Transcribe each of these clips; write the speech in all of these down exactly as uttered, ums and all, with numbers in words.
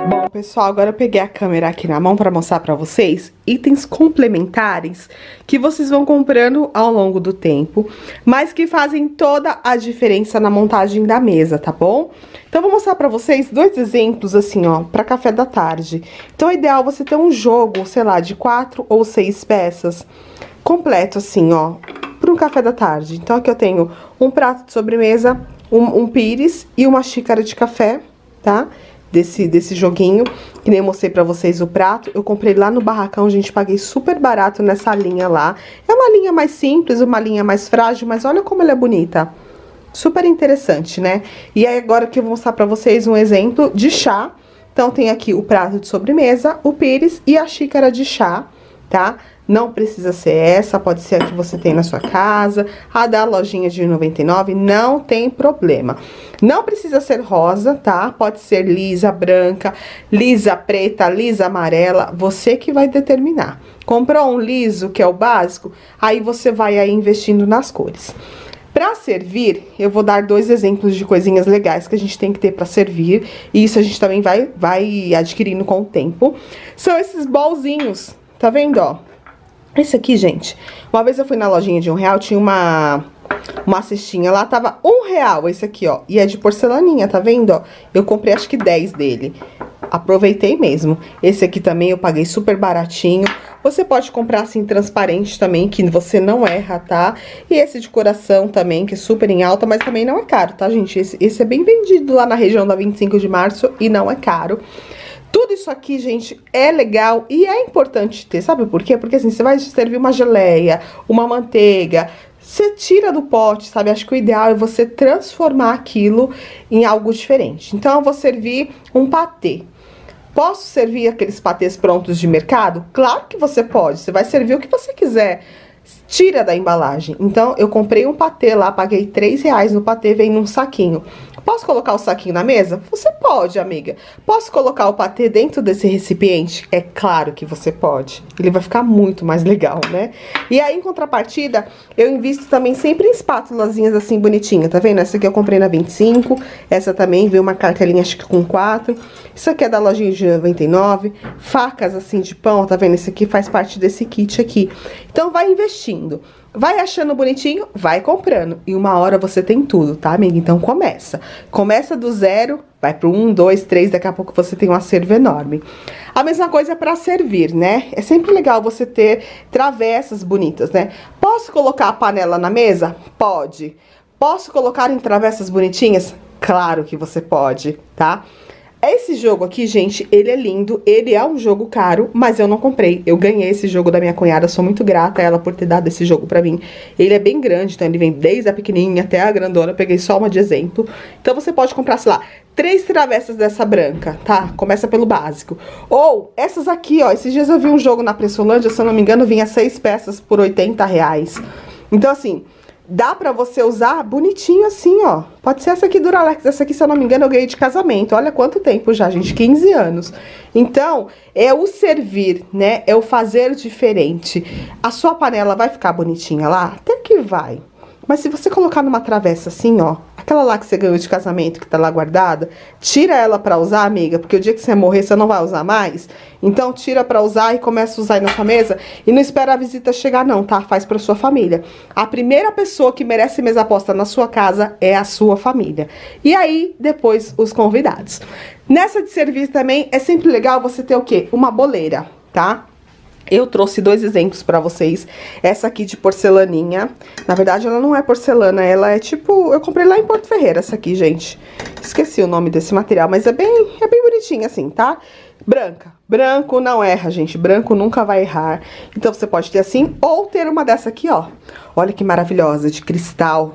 Bom, pessoal, agora eu peguei a câmera aqui na mão para mostrar para vocês itens complementares que vocês vão comprando ao longo do tempo, mas que fazem toda a diferença na montagem da mesa, tá bom? Então, eu vou mostrar para vocês dois exemplos, assim, ó, para café da tarde. Então, é ideal você ter um jogo, sei lá, de quatro ou seis peças completo, assim, ó, para um café da tarde. Então, aqui eu tenho um prato de sobremesa, um, um pires e uma xícara de café, tá? Desse, desse joguinho, que nem eu mostrei pra vocês o prato. Eu comprei lá no Barracão, gente, paguei super barato nessa linha lá. É uma linha mais simples, uma linha mais frágil, mas olha como ela é bonita. Super interessante, né? E aí agora que eu vou mostrar pra vocês um exemplo de chá. Então tem aqui o prato de sobremesa, o pires e a xícara de chá, tá? Não precisa ser essa, pode ser a que você tem na sua casa, a da lojinha de noventa e nove, não tem problema. Não precisa ser rosa, tá? Pode ser lisa, branca, lisa preta, lisa amarela, você que vai determinar. Comprou um liso, que é o básico, aí você vai aí investindo nas cores. Para servir, eu vou dar dois exemplos de coisinhas legais que a gente tem que ter para servir, e isso a gente também vai, vai adquirindo com o tempo. São esses bolzinhos, tá vendo, ó? Esse aqui, gente, uma vez eu fui na lojinha de um real, tinha uma, uma cestinha lá, tava um real esse aqui, ó. E é de porcelaninha, tá vendo, ó? Eu comprei acho que dez dele. Aproveitei mesmo. Esse aqui também eu paguei super baratinho. Você pode comprar assim transparente também, que você não erra, tá? E esse de coração também, que é super em alta, mas também não é caro, tá, gente? Esse, esse é bem vendido lá na região da vinte e cinco de março e não é caro. Tudo isso aqui, gente, é legal e é importante ter, sabe por quê? Porque assim, você vai servir uma geleia, uma manteiga, você tira do pote, sabe? Acho que o ideal é você transformar aquilo em algo diferente. Então, eu vou servir um patê. Posso servir aqueles patês prontos de mercado? Claro que você pode, você vai servir o que você quiser. Tira da embalagem. Então, eu comprei um patê lá, paguei três reais no patê, vem num saquinho. Posso colocar o saquinho na mesa? Você pode, amiga. Posso colocar o patê dentro desse recipiente? É claro que você pode. Ele vai ficar muito mais legal, né? E aí, em contrapartida, eu invisto também sempre em espátulazinhas assim bonitinhas, tá vendo? Essa aqui eu comprei na vinte e cinco, essa também veio uma cartelinha acho que com quatro. Isso aqui é da lojinha de noventa e nove. Facas assim de pão, tá vendo? Esse aqui faz parte desse kit aqui. Então, vai investindo. Vai achando bonitinho, vai comprando. E uma hora você tem tudo, tá, amiga? Então começa. Começa do zero, vai pro um, dois, três, daqui a pouco você tem um acervo enorme. A mesma coisa para servir, né? É sempre legal você ter travessas bonitas, né? Posso colocar a panela na mesa? Pode. Posso colocar em travessas bonitinhas? Claro que você pode, tá? Esse jogo aqui, gente, ele é lindo, ele é um jogo caro, mas eu não comprei. Eu ganhei esse jogo da minha cunhada, sou muito grata a ela por ter dado esse jogo pra mim. Ele é bem grande, então ele vem desde a pequenininha até a grandona, eu peguei só uma de exemplo. Então você pode comprar, sei lá, três travessas dessa branca, tá? Começa pelo básico. Ou essas aqui, ó, esses dias eu vi um jogo na Pressolândia, se eu não me engano, vinha seis peças por oitenta reais. Então, assim, dá pra você usar bonitinho assim, ó. Pode ser essa aqui Duralex. Essa aqui, se eu não me engano, eu ganhei de casamento. Olha quanto tempo já, gente. quinze anos. Então, é o servir, né? É o fazer diferente. A sua panela vai ficar bonitinha lá? Até que vai. Mas se você colocar numa travessa assim, ó, aquela lá que você ganhou de casamento, que tá lá guardada, tira ela pra usar, amiga, porque o dia que você morrer, você não vai usar mais. Então, tira pra usar e começa a usar aí na sua mesa. E não espera a visita chegar, não, tá? Faz pra sua família. A primeira pessoa que merece mesa posta na sua casa é a sua família. E aí, depois, os convidados. Nessa de servir também, é sempre legal você ter o quê? Uma boleira, tá? Eu trouxe dois exemplos pra vocês. Essa aqui de porcelaninha. Na verdade, ela não é porcelana, ela é tipo... Eu comprei lá em Porto Ferreira, essa aqui, gente. Esqueci o nome desse material, mas é bem, é bem bonitinha assim, tá? Branca. Branco não erra, gente. Branco nunca vai errar. Então, você pode ter assim, ou ter uma dessa aqui, ó. Olha que maravilhosa, de cristal.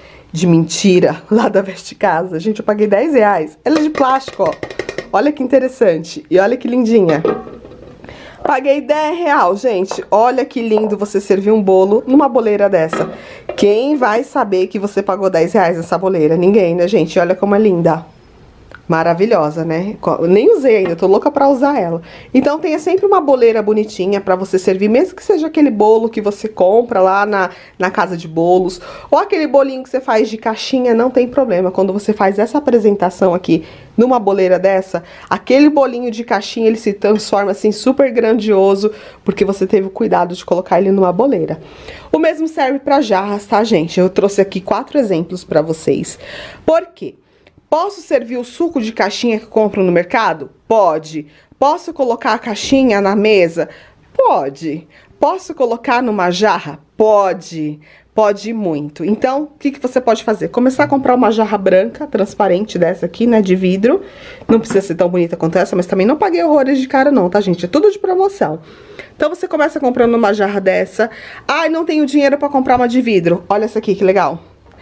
De mentira, lá da Veste Casa. Gente, eu paguei dez reais. Ela é de plástico, ó. Olha que interessante. E olha que lindinha. Paguei dez reais, gente. Olha que lindo você servir um bolo numa boleira dessa. Quem vai saber que você pagou dez reais nessa boleira? Ninguém, né, gente? Olha como é linda. Maravilhosa, né? Eu nem usei ainda, tô louca pra usar ela. Então tenha sempre uma boleira bonitinha pra você servir, mesmo que seja aquele bolo que você compra lá na, na casa de bolos, ou aquele bolinho que você faz de caixinha, não tem problema. Quando você faz essa apresentação aqui numa boleira dessa, aquele bolinho de caixinha, ele se transforma assim super grandioso, porque você teve o cuidado de colocar ele numa boleira. O mesmo serve pra jarras, tá, gente? Eu trouxe aqui quatro exemplos pra vocês. Por quê? Posso servir o suco de caixinha que eu compro no mercado? Pode. Posso colocar a caixinha na mesa? Pode. Posso colocar numa jarra? Pode. Pode muito. Então, o que que você pode fazer? Começar a comprar uma jarra branca, transparente dessa aqui, né, de vidro. Não precisa ser tão bonita quanto essa, mas também não paguei horrores de cara não, tá, gente? É tudo de promoção. Então, você começa comprando uma jarra dessa. Ai, não tenho dinheiro pra comprar uma de vidro. Olha essa aqui, que legal.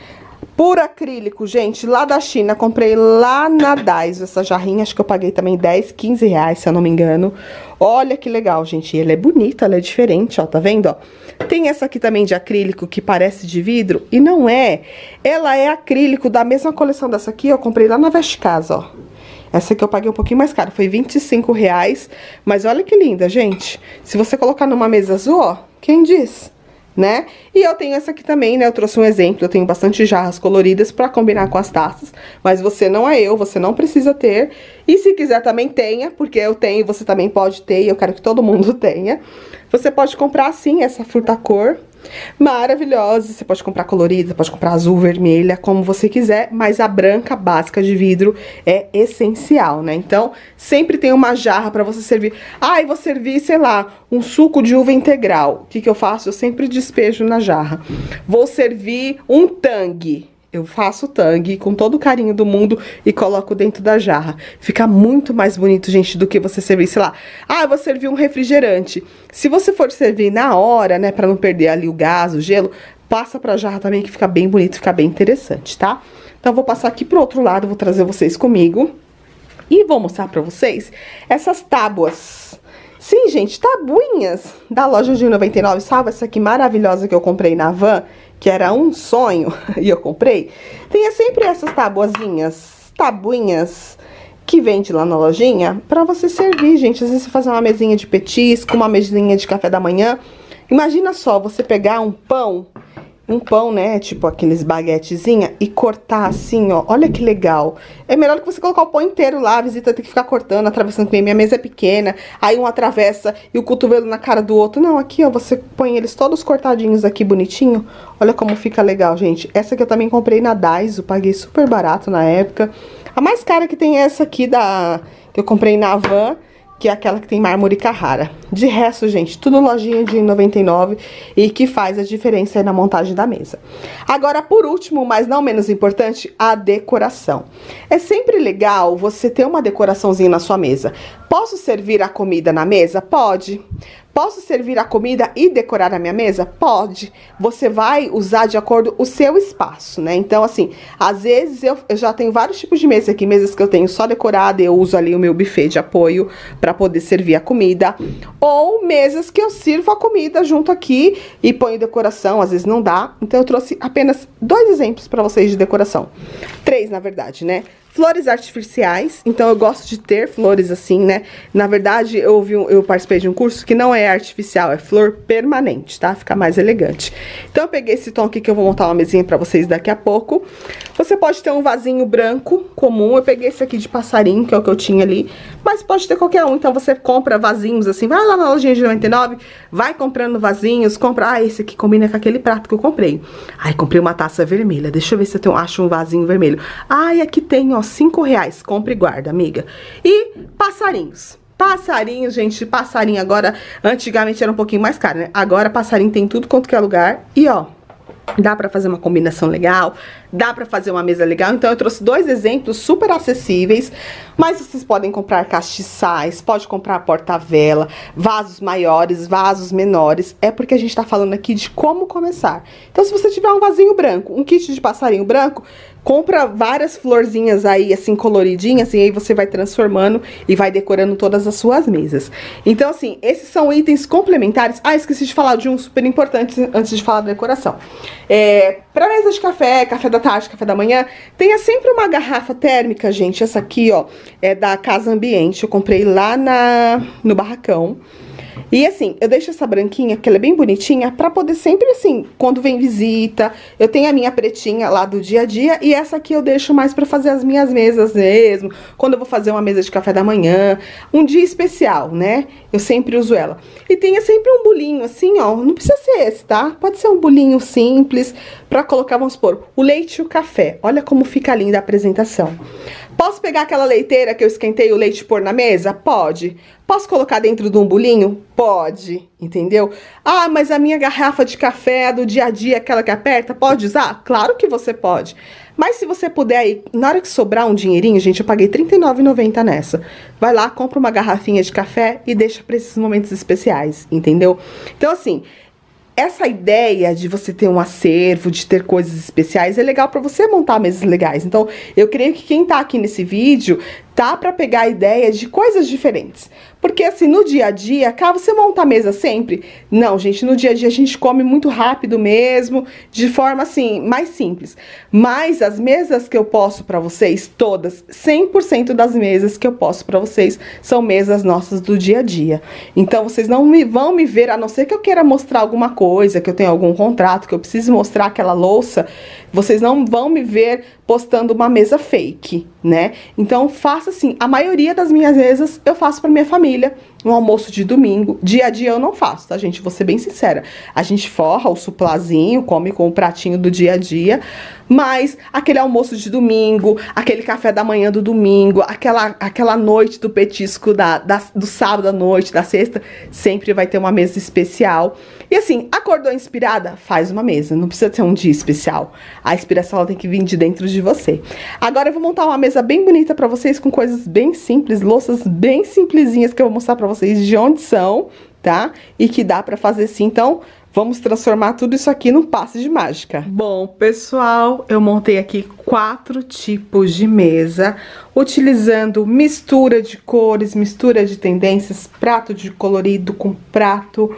Por acrílico, gente, lá da China, comprei lá na Daiso essa jarrinha, acho que eu paguei também dez, quinze reais, se eu não me engano. Olha que legal, gente, ela é bonita, ela é diferente, ó, tá vendo, ó? Tem essa aqui também de acrílico, que parece de vidro, e não é. Ela é acrílico da mesma coleção dessa aqui, eu comprei lá na Veste Casa, ó. Essa aqui eu paguei um pouquinho mais caro, foi vinte e cinco reais, mas olha que linda, gente. Se você colocar numa mesa azul, ó, quem diz? Né? E eu tenho essa aqui também, né? Eu trouxe um exemplo, eu tenho bastante jarras coloridas pra combinar com as taças, mas você não é eu, você não precisa ter. E se quiser também tenha, porque eu tenho, você também pode ter, e eu quero que todo mundo tenha. Você pode comprar assim, essa furta-cor, maravilhosa. Você pode comprar colorida, pode comprar azul, vermelha, como você quiser, mas a branca básica de vidro é essencial, né? Então, sempre tem uma jarra pra você servir. Ah, eu vou servir, sei lá, um suco de uva integral. O que que eu faço? Eu sempre despejo na jarra. Vou servir um tangue. Eu faço tangue com todo o carinho do mundo e coloco dentro da jarra. Fica muito mais bonito, gente, do que você servir, sei lá. Ah, eu vou servir um refrigerante. Se você for servir na hora, né, pra não perder ali o gás, o gelo, passa pra jarra também que fica bem bonito, fica bem interessante, tá? Então, eu vou passar aqui pro outro lado, vou trazer vocês comigo. E vou mostrar pra vocês essas tábuas. Sim, gente, tabuinhas da loja de noventa e nove, sabe? Essa aqui maravilhosa que eu comprei na Van, que era um sonho, e eu comprei. Tem sempre essas tabuazinhas, tabuinhas, que vende lá na lojinha, pra você servir, gente. Às vezes você fazer uma mesinha de petisco, uma mesinha de café da manhã. Imagina só, você pegar um pão, um pão, né, tipo aqueles baguetezinha, e cortar assim, ó, olha que legal. É melhor que você colocar o pão inteiro lá, a visita tem que ficar cortando, atravessando, porque minha mesa é pequena, aí um atravessa e o cotovelo na cara do outro. Não, aqui, ó, você põe eles todos cortadinhos aqui, bonitinho. Olha como fica legal, gente. Essa aqui eu também comprei na Daiso, paguei super barato na época. A mais cara que tem é essa aqui da que eu comprei na Van, que é aquela que tem mármore Carrara. De resto, gente, tudo lojinha de noventa e nove e que faz a diferença aí na montagem da mesa. Agora, por último, mas não menos importante, a decoração. É sempre legal você ter uma decoraçãozinha na sua mesa. Posso servir a comida na mesa? Pode. Posso servir a comida e decorar a minha mesa? Pode. Você vai usar de acordo com o seu espaço, né? Então, assim, às vezes eu, eu já tenho vários tipos de mesas aqui. Mesas que eu tenho só decorada, eu uso ali o meu buffet de apoio para poder servir a comida. Ou mesas que eu sirvo a comida junto aqui e ponho decoração, às vezes não dá. Então, eu trouxe apenas dois exemplos para vocês de decoração. Três, na verdade, né? Flores artificiais, então eu gosto de ter flores assim, né? Na verdade, eu, ouvi um, eu participei de um curso que não é artificial, é flor permanente, tá? Fica mais elegante. Então eu peguei esse tom aqui que eu vou montar uma mesinha pra vocês daqui a pouco. Você pode ter um vasinho branco comum, eu peguei esse aqui de passarinho, que é o que eu tinha ali, mas pode ter qualquer um. Então você compra vasinhos assim, vai lá na lojinha de noventa e nove, vai comprando vasinhos, compra, ah, esse aqui combina com aquele prato que eu comprei. Ai, comprei uma taça vermelha, deixa eu ver se eu tenho, acho um vasinho vermelho. Ai, aqui tem, ó, cinco reais, compra e guarda, amiga. E passarinhos. Passarinhos, gente, passarinho agora, antigamente era um pouquinho mais caro, né? Agora passarinho tem tudo quanto que é lugar. E, ó, dá pra fazer uma combinação legal, dá pra fazer uma mesa legal. Então eu trouxe dois exemplos super acessíveis, mas vocês podem comprar castiçais, pode comprar porta-vela, vasos maiores, vasos menores. É porque a gente tá falando aqui de como começar. Então se você tiver um vasinho branco, um kit de passarinho branco, Compra várias florzinhas aí, assim, coloridinhas, e aí você vai transformando e vai decorando todas as suas mesas. Então, assim, esses são itens complementares. Ah, esqueci de falar de um super importante antes de falar da decoração. É, pra mesa de café, café da tarde, café da manhã, tenha sempre uma garrafa térmica, gente. Essa aqui, ó, é da Casa Ambiente. Eu comprei lá na, no Barracão. E assim, eu deixo essa branquinha, que ela é bem bonitinha, pra poder sempre assim, quando vem visita, eu tenho a minha pretinha lá do dia a dia, e essa aqui eu deixo mais pra fazer as minhas mesas mesmo, quando eu vou fazer uma mesa de café da manhã, um dia especial, né? Eu sempre uso ela. E tenha sempre um bolinho assim, ó, não precisa ser esse, tá? Pode ser um bolinho simples, pra colocar, vamos supor, o leite e o café. Olha como fica linda a apresentação. Posso pegar aquela leiteira que eu esquentei o leite e pôr na mesa? Pode. Posso colocar dentro de um bolinho? Pode, entendeu? Ah, mas a minha garrafa de café do dia a dia, aquela que aperta, pode usar? Claro que você pode. Mas se você puder aí, na hora que sobrar um dinheirinho, gente, eu paguei trinta e nove reais e noventa centavos nessa. Vai lá, compra uma garrafinha de café e deixa pra esses momentos especiais, entendeu? Então, assim, essa ideia de você ter um acervo, de ter coisas especiais, é legal pra você montar mesas legais. Então, eu creio que quem tá aqui nesse vídeo tá pra pegar a ideia de coisas diferentes. Porque assim, no dia a dia, cá você monta a mesa sempre? Não, gente, no dia a dia a gente come muito rápido mesmo, de forma assim, mais simples. Mas as mesas que eu posto pra vocês, todas, cem por cento das mesas que eu posto pra vocês, são mesas nossas do dia a dia. Então, vocês não me, vão me ver, a não ser que eu queira mostrar alguma coisa, que eu tenha algum contrato, que eu preciso mostrar aquela louça, vocês não vão me ver postando uma mesa fake, né? Então, faça assim, a maioria das minhas mesas eu faço pra minha família, um almoço de domingo. Dia a dia eu não faço, tá, gente? Vou ser bem sincera. A gente forra o suplazinho, come com o pratinho do dia a dia, mas aquele almoço de domingo, aquele café da manhã do domingo, aquela, aquela noite do petisco da, da, do sábado à noite, da sexta, sempre vai ter uma mesa especial. E assim, acordou inspirada? Faz uma mesa, não precisa ter um dia especial. A inspiração ela tem que vir de dentro de você. Agora eu vou montar uma mesa bem bonita pra vocês, com coisas bem simples, louças bem simplesinhas, que eu vou mostrar pra vocês de onde são, tá? E que dá pra fazer sim, então vamos transformar tudo isso aqui num passe de mágica. Bom, pessoal, eu montei aqui quatro tipos de mesa, utilizando mistura de cores, mistura de tendências, prato de colorido com prato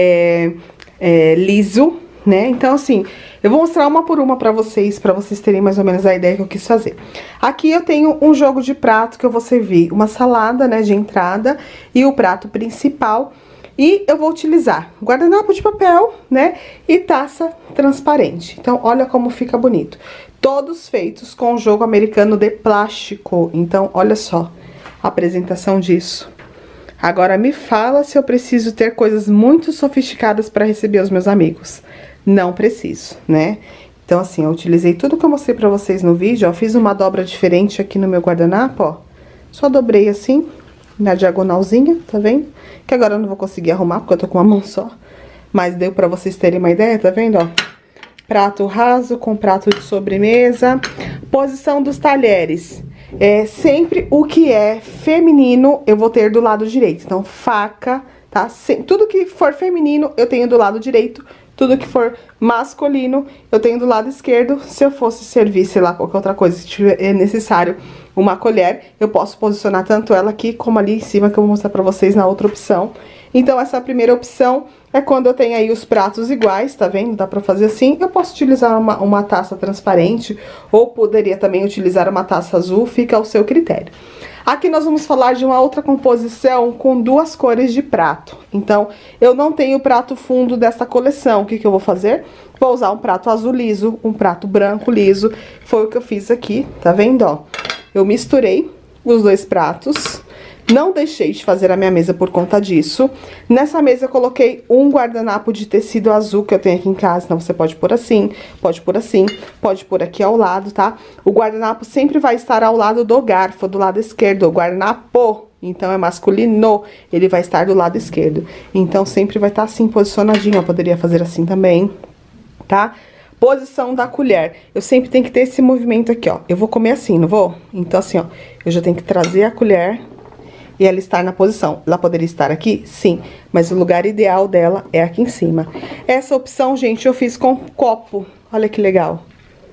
é, é, liso, né? Então, assim, eu vou mostrar uma por uma pra vocês, pra vocês terem mais ou menos a ideia que eu quis fazer. Aqui eu tenho um jogo de prato que eu vou servir uma salada, né, de entrada e o prato principal. E eu vou utilizar guardanapo de papel, né, e taça transparente. Então, olha como fica bonito. Todos feitos com jogo americano de plástico. Então, olha só a apresentação disso. Agora, me fala se eu preciso ter coisas muito sofisticadas para receber os meus amigos. Não preciso, né? Então, assim, eu utilizei tudo que eu mostrei pra vocês no vídeo, ó. Fiz uma dobra diferente aqui no meu guardanapo, ó. Só dobrei assim, na diagonalzinha, tá vendo? Que agora eu não vou conseguir arrumar, porque eu tô com uma mão só. Mas deu pra vocês terem uma ideia, tá vendo, ó? Prato raso com prato de sobremesa. Posição dos talheres. É sempre o que é feminino, eu vou ter do lado direito. Então, faca, tá? Tudo que for feminino, eu tenho do lado direito. Tudo que for masculino, eu tenho do lado esquerdo. Se eu fosse servir, sei lá, qualquer outra coisa, se tiver necessário uma colher, eu posso posicionar tanto ela aqui como ali em cima, que eu vou mostrar pra vocês na outra opção. Então, essa primeira opção é quando eu tenho aí os pratos iguais, tá vendo? Dá pra fazer assim. Eu posso utilizar uma, uma taça transparente, ou poderia também utilizar uma taça azul, fica ao seu critério. Aqui nós vamos falar de uma outra composição com duas cores de prato. Então, eu não tenho prato fundo dessa coleção. O que que eu vou fazer? Vou usar um prato azul liso, um prato branco liso. Foi o que eu fiz aqui, tá vendo, ó? Eu misturei os dois pratos. Não deixei de fazer a minha mesa por conta disso. Nessa mesa eu coloquei um guardanapo de tecido azul que eu tenho aqui em casa. Então, você pode pôr assim, pode pôr assim, pode pôr aqui ao lado, tá? O guardanapo sempre vai estar ao lado do garfo, do lado esquerdo. O guardanapo, então, é masculino, ele vai estar do lado esquerdo. Então, sempre vai estar assim, posicionadinho. Eu poderia fazer assim também, tá? Posição da colher. Eu sempre tenho que ter esse movimento aqui, ó. Eu vou comer assim, não vou? Então, assim, ó, eu já tenho que trazer a colher e ela estar na posição. Ela poderia estar aqui? Sim, mas o lugar ideal dela é aqui em cima. Essa opção, gente, eu fiz com copo. Olha que legal.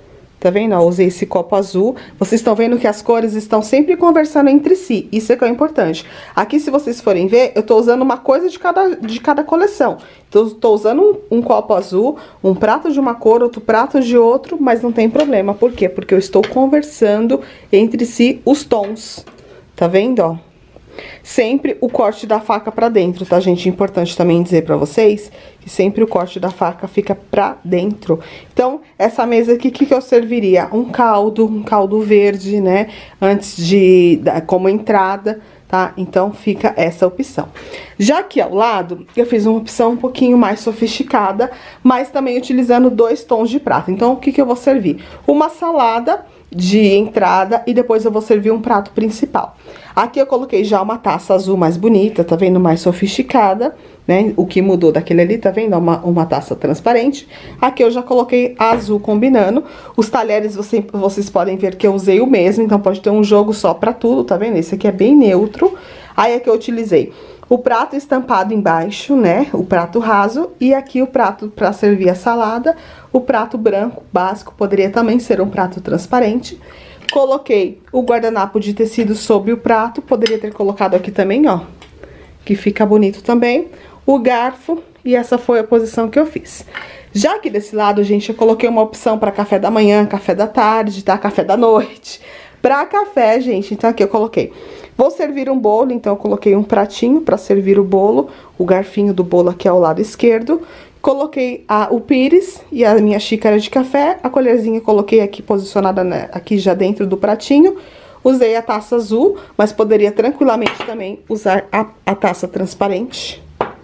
Tá vendo? Ó, usei esse copo azul. Vocês estão vendo que as cores estão sempre conversando entre si. Isso é que é importante. Aqui, se vocês forem ver, eu tô usando uma coisa de cada, de cada coleção. Então, eu tô usando um, um copo azul, um prato de uma cor, outro prato de outro, mas não tem problema. Por quê? Porque eu estou conversando entre si os tons. Tá vendo, ó? Sempre o corte da faca pra dentro, tá, gente? Importante também dizer pra vocês que sempre o corte da faca fica pra dentro. Então, essa mesa aqui, o que que eu serviria? Um caldo, um caldo verde, né? Antes de... como entrada, tá? Então, fica essa opção. Já aqui ao lado, eu fiz uma opção um pouquinho mais sofisticada, mas também utilizando dois tons de prata. Então, o que que eu vou servir? Uma salada de entrada e depois eu vou servir um prato principal. Aqui eu coloquei já uma taça azul mais bonita, tá vendo? Mais sofisticada, né? O que mudou daquele ali, tá vendo? Uma, uma taça transparente. Aqui eu já coloquei azul combinando. Os talheres você, vocês podem ver que eu usei o mesmo, então pode ter um jogo só pra tudo, tá vendo? Esse aqui é bem neutro. Aí aqui eu utilizei o prato estampado embaixo, né? O prato raso. E aqui o prato pra servir a salada. O prato branco básico poderia também ser um prato transparente. Coloquei o guardanapo de tecido sobre o prato. Poderia ter colocado aqui também, ó. Que fica bonito também. O garfo. E essa foi a posição que eu fiz. Já aqui desse lado, gente, eu coloquei uma opção para café da manhã, café da tarde, tá? Café da noite. Pra café, gente, então aqui eu coloquei. Vou servir um bolo, então eu coloquei um pratinho para servir o bolo. O garfinho do bolo aqui ao lado esquerdo. Coloquei a, o pires e a minha xícara de café. A colherzinha eu coloquei aqui posicionada né, aqui já dentro do pratinho. Usei a taça azul, mas poderia tranquilamente também usar a, a taça transparente.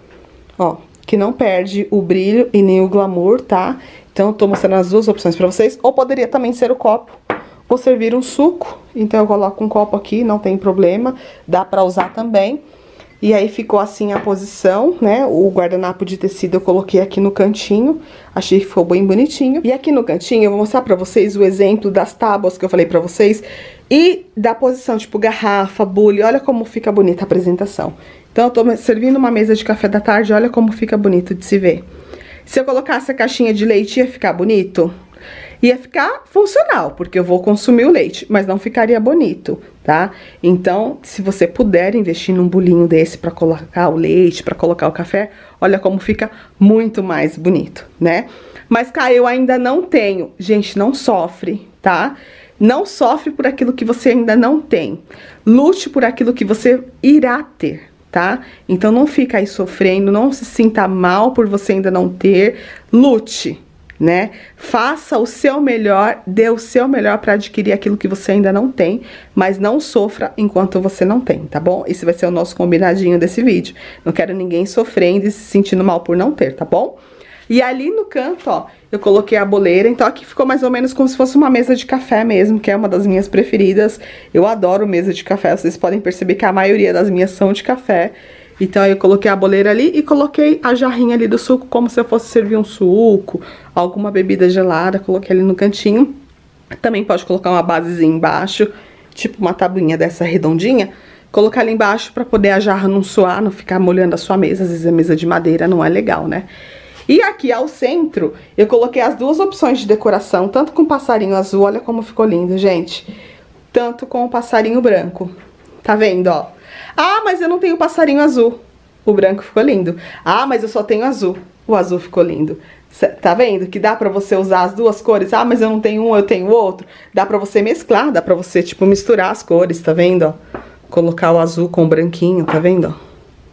Ó, que não perde o brilho e nem o glamour, tá? Então, eu tô mostrando as duas opções pra vocês. Ou poderia também ser o copo. Vou servir um suco, então eu coloco um copo aqui, não tem problema. Dá pra usar também. E aí, ficou assim a posição, né? O guardanapo de tecido eu coloquei aqui no cantinho. Achei que ficou bem bonitinho. E aqui no cantinho, eu vou mostrar pra vocês o exemplo das tábuas que eu falei pra vocês. E da posição, tipo, garrafa, bule. Olha como fica bonita a apresentação. Então, eu tô servindo uma mesa de café da tarde. Olha como fica bonito de se ver. Se eu colocasse a caixinha de leite, ia ficar bonito? Ia ficar funcional, porque eu vou consumir o leite, mas não ficaria bonito, tá? Então, se você puder investir num bolinho desse pra colocar o leite, pra colocar o café, olha como fica muito mais bonito, né? Mas, cá, eu ainda não tenho. Gente, não sofre, tá? Não sofre por aquilo que você ainda não tem. Lute por aquilo que você irá ter, tá? Então, não fica aí sofrendo, não se sinta mal por você ainda não ter. Lute, né? Faça o seu melhor, dê o seu melhor para adquirir aquilo que você ainda não tem, mas não sofra enquanto você não tem, tá bom? Esse vai ser o nosso combinadinho desse vídeo. Não quero ninguém sofrendo e se sentindo mal por não ter, tá bom? E ali no canto, ó, eu coloquei a boleira, então aqui ficou mais ou menos como se fosse uma mesa de café mesmo, que é uma das minhas preferidas. Eu adoro mesa de café, vocês podem perceber que a maioria das minhas são de café. Então, eu coloquei a boleira ali e coloquei a jarrinha ali do suco, como se eu fosse servir um suco, alguma bebida gelada, coloquei ali no cantinho. Também pode colocar uma basezinha embaixo, tipo uma tabuinha dessa redondinha, colocar ali embaixo pra poder a jarra não suar, não ficar molhando a sua mesa, às vezes a mesa de madeira não é legal, né? E aqui ao centro, eu coloquei as duas opções de decoração, tanto com passarinho azul, olha como ficou lindo, gente, tanto com o passarinho branco, tá vendo, ó? Ah, mas eu não tenho passarinho azul. O branco ficou lindo. Ah, mas eu só tenho azul. O azul ficou lindo. Tá vendo que dá pra você usar as duas cores? Ah, mas eu não tenho um, eu tenho outro. Dá pra você mesclar, dá pra você, tipo, misturar as cores, tá vendo, ó? Colocar o azul com o branquinho, tá vendo, ó?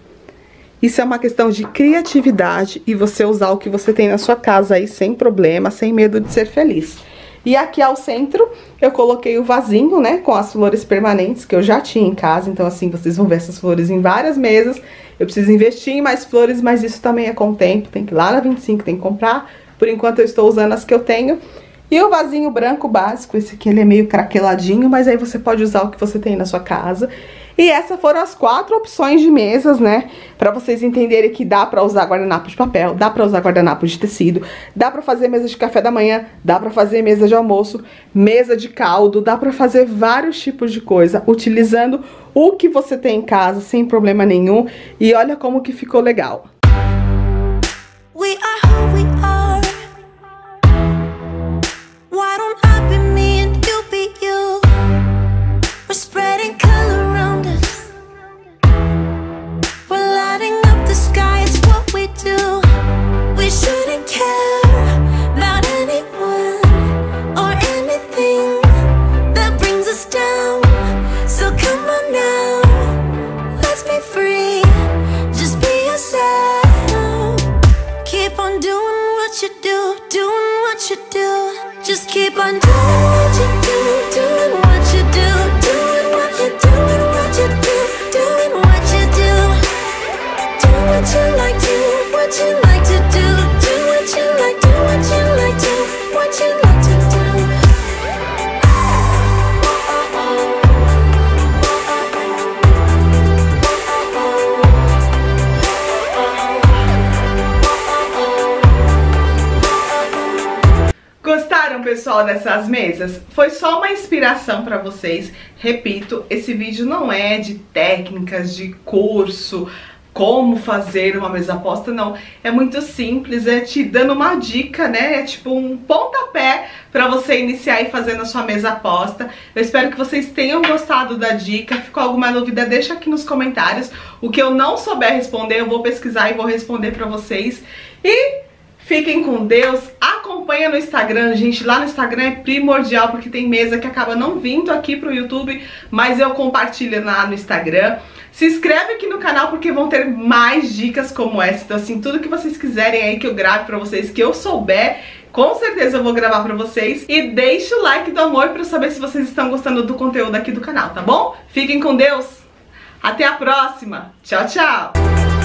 Isso é uma questão de criatividade e você usar o que você tem na sua casa aí sem problema, sem medo de ser feliz. E aqui ao centro, eu coloquei o vasinho, né, com as flores permanentes que eu já tinha em casa. Então, assim, vocês vão ver essas flores em várias mesas. Eu preciso investir em mais flores, mas isso também é com o tempo. Tem que ir lá na vinte e cinco, tem que comprar. Por enquanto, eu estou usando as que eu tenho. E o vasinho branco básico, esse aqui ele é meio craqueladinho, mas aí você pode usar o que você tem na sua casa. E essas foram as quatro opções de mesas, né? Pra vocês entenderem que dá pra usar guardanapo de papel, dá pra usar guardanapo de tecido, dá pra fazer mesa de café da manhã, dá pra fazer mesa de almoço, mesa de caldo, dá pra fazer vários tipos de coisa, utilizando o que você tem em casa, sem problema nenhum. E olha como que ficou legal. We are who we are. Why don't I be what you do. Just keep on doing what you do, doing what you do, doing what you do, what you do, doing what you do. Do what you like, do what you like to do, do what you like, do what you like to, what you like to do. Gostaram, pessoal, dessas mesas? Foi só uma inspiração para vocês. Repito, esse vídeo não é de técnicas, de curso, como fazer uma mesa posta, não. É muito simples, é te dando uma dica, né? É tipo um pontapé para você iniciar e fazendo a sua mesa posta. Eu espero que vocês tenham gostado da dica. Ficou alguma dúvida? Deixa aqui nos comentários. O que eu não souber responder, eu vou pesquisar e vou responder para vocês. E fiquem com Deus, acompanha no Instagram, gente, lá no Instagram é primordial, porque tem mesa que acaba não vindo aqui pro YouTube, mas eu compartilho lá no Instagram. Se inscreve aqui no canal, porque vão ter mais dicas como essa, então assim, tudo que vocês quiserem aí que eu grave pra vocês, que eu souber, com certeza eu vou gravar pra vocês. E deixa o like do amor pra eu saber se vocês estão gostando do conteúdo aqui do canal, tá bom? Fiquem com Deus, até a próxima, tchau, tchau!